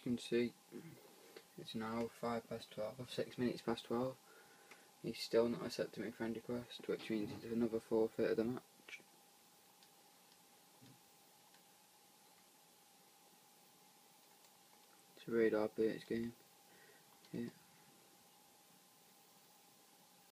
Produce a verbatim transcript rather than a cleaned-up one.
can see, it's now five past twelve, six minutes past twelve. He's still not accepted my friend request, which means it's another forfeit of the match. It's a Radar Bates game. Yeah.